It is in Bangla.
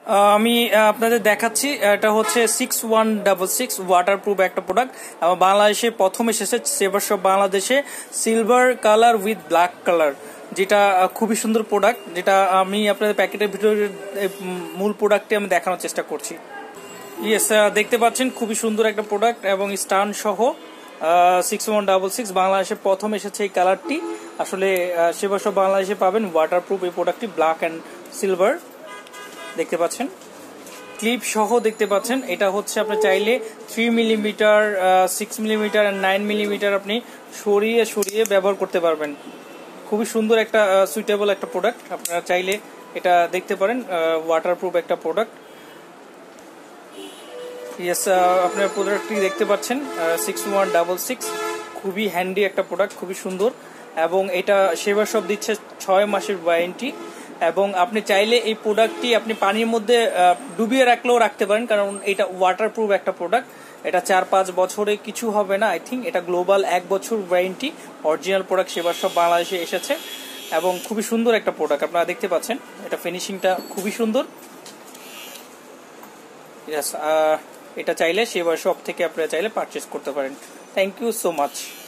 আমি আপনাদের দেখাচ্ছি, এটা হচ্ছে 6166 ওয়াটারপ্রুফ একটা প্রোডাক্ট এবং বাংলাদেশে প্রথম এসেছে সেবার শপ বাংলাদেশে, silver colour with black colour, যেটা খুবই সুন্দর প্রোডাক্ট, যেটা আমি আপনাদের প্যাকেটের ভিতরে মূল প্রোডাক্টটি আমি দেখানোর চেষ্টা করছি। ইয়েস, দেখতে পাচ্ছেন খুবই সুন্দর একটা প্রোডাক্ট এবং স্টান সহ 6166 বাংলাদেশে প্রথম এসেছে এই কালারটি। আসলে সেবার শপ বাংলাদেশে পাবেন ওয়াটারপ্রুফ এই প্রোডাক্টটি, ব্ল্যাক অ্যান্ড সিলভার দেখতে পাচ্ছেন, ক্লিপ সহ দেখতে পাচ্ছেন। এটা হচ্ছে আপনি চাইলে 3 মিলিমিটার, 6 মিলিমিটার, 9 মিলিমিটার আপনি সরিয়ে সরিয়ে ব্যবহার করতে পারবেন। খুবই সুন্দর একটা সুইটেবল একটা প্রোডাক্ট, আপনারা চাইলে এটা দেখতে পারেন, ওয়াটারপ্রুফ একটা প্রোডাক্ট। ইয়েস, আপনার প্রোডাক্টটি দেখতে পাচ্ছেন 6166, খুবই হ্যান্ডি একটা প্রোডাক্ট, খুবই সুন্দর। এবং এটা সেবা শপ দিচ্ছে 6 মাসের ওয়ারেন্টি। এবং আপনি চাইলে এই প্রোডাক্টটি আপনি পানির মধ্যে ডুবিয়ে রাখলেও রাখতে পারেন, কারণ এটা ওয়াটারপ্রুফ একটা প্রোডাক্ট। এটা 4-5 বছরে কিছু হবে না, আই থিঙ্ক। এটা গ্লোবাল 1 বছর warranty, original product Seba shop বাংলাদেশে এসেছে এবং খুবই সুন্দর একটা প্রোডাক্ট আপনারা দেখতে পাচ্ছেন। এটা ফিনিশিংটা খুবই সুন্দর। ইয়েস, এটা চাইলে সেবা শপ থেকে আপনারা চাইলে পারচেস করতে পারেন। Thank you so much.